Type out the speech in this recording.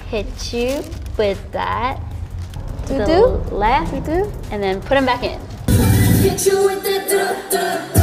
hit you with that. Do The do? left, Do do? and then put them back in. Hit you with the